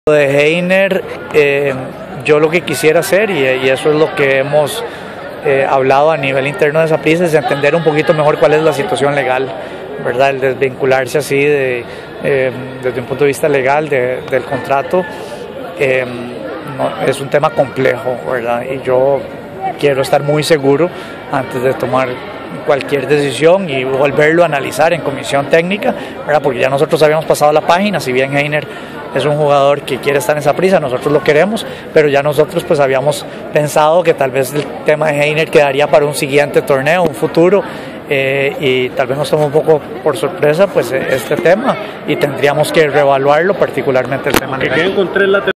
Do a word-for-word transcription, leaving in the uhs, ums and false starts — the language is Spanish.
De Heiner, eh, yo lo que quisiera hacer, y, y eso es lo que hemos eh, hablado a nivel interno de Saprissa, es entender un poquito mejor cuál es la situación legal, ¿verdad? El desvincularse así de, eh, desde un punto de vista legal de, del contrato eh, no, es un tema complejo, ¿verdad? Y yo quiero estar muy seguro antes de tomar cualquier decisión y volverlo a analizar en comisión técnica, ¿verdad? Porque ya nosotros habíamos pasado la página. Si bien Heiner es un jugador que quiere estar en Saprissa, nosotros lo queremos, pero ya nosotros pues habíamos pensado que tal vez el tema de Heiner quedaría para un siguiente torneo, un futuro, eh, y tal vez nos tomó un poco por sorpresa pues este tema y tendríamos que reevaluarlo, particularmente el tema legal.